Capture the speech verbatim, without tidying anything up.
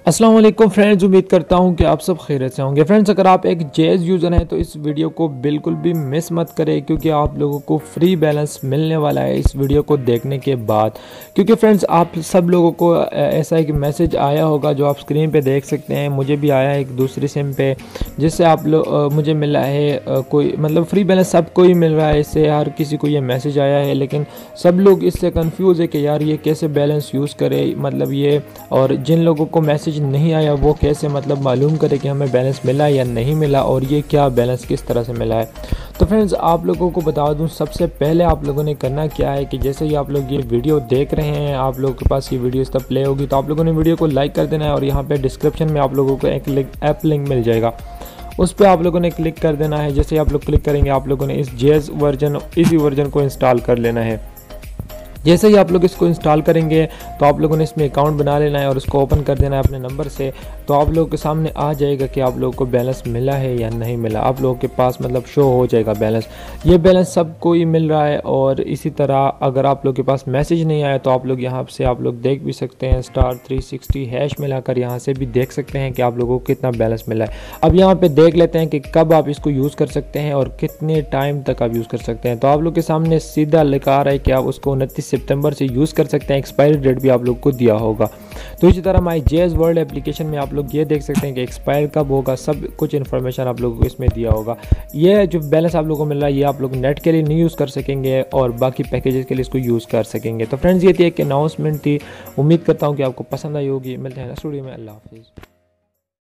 अस्सलाम वालेकुम फ्रेंड्स, उम्मीद करता हूं कि आप सब खैरियत से होंगे। फ्रेंड्स, अगर आप एक जेज यूज़र हैं तो इस वीडियो को बिल्कुल भी मिस मत करें, क्योंकि आप लोगों को फ्री बैलेंस मिलने वाला है इस वीडियो को देखने के बाद। क्योंकि फ्रेंड्स, आप सब लोगों को ऐसा एक मैसेज आया होगा जो आप स्क्रीन पे देख सकते हैं। मुझे भी आया है एक दूसरी सिम पे, जिससे आप लोग मुझे मिला है कोई मतलब फ्री बैलेंस सबको ही मिल रहा है। इससे हर किसी को ये मैसेज आया है, लेकिन सब लोग इससे कन्फ्यूज़ है कि यार ये कैसे बैलेंस यूज़ करें, मतलब ये। और जिन लोगों को मैसेज नहीं आया वो कैसे मतलब मालूम करे कि हमें बैलेंस मिला या नहीं मिला, और ये क्या बैलेंस किस तरह से मिला है। तो फ्रेंड्स, आप लोगों को बता दूं, सबसे पहले आप लोगों ने करना क्या है कि जैसे ही आप लोग ये वीडियो देख रहे हैं, आप लोगों के पास ये वीडियो इस तब प्ले होगी, तो आप लोगों ने वीडियो को लाइक कर देना है। और यहाँ पे डिस्क्रिप्शन में आप लोगों को एक लिंक ऐप लिंक मिल जाएगा, उस पर आप लोगों ने क्लिक कर देना है। जैसे आप लोग क्लिक करेंगे, आप लोगों ने इस जेज वर्जन इसी वर्जन को इंस्टॉल कर लेना है। जैसे ही आप लोग इसको इंस्टॉल करेंगे तो आप लोगों ने इसमें अकाउंट बना लेना है और उसको ओपन कर देना है अपने नंबर से। तो आप लोगों के सामने आ जाएगा कि आप लोगों को बैलेंस मिला है या नहीं मिला। आप लोगों के पास मतलब शो हो जाएगा बैलेंस। ये बैलेंस सबको ही मिल रहा है। और इसी तरह अगर आप लोगों के पास मैसेज नहीं आया तो आप लोग यहाँ से आप लोग देख भी सकते हैं, स्टार थ्री सिक्सटी हैश मिलाकर यहाँ से भी देख सकते हैं कि आप लोगों को कितना बैलेंस मिला है। अब यहाँ पर देख लेते हैं कि कब आप इसको यूज़ कर सकते हैं और कितने टाइम तक आप यूज़ कर सकते हैं। तो आप लोग के सामने सीधा लिखा रहा है कि आप उसको उनतीस सितंबर से यूज़ कर सकते हैं। एक्सपायरी डेट भी आप लोग को दिया होगा। तो इसी तरह माई जेज वर्ल्ड एप्लीकेशन में आप लोग ये देख सकते हैं कि एक्सपायर कब होगा, सब कुछ इन्फॉर्मेशन आप लोगों को इसमें दिया होगा। ये जो बैलेंस आप लोगों को मिल रहा है ये आप लोग नेट के लिए नहीं यूज़ कर सकेंगे और बाकी पैकेजेस के लिए इसको यूज़ कर सकेंगे। तो फ्रेंड्स, ये थी एक अनाउंसमेंट थी। उम्मीद करता हूँ कि आपको पसंद आई होगी। मिलते हैं नेक्स्ट वीडियो में। अल्लाह हाफिज़।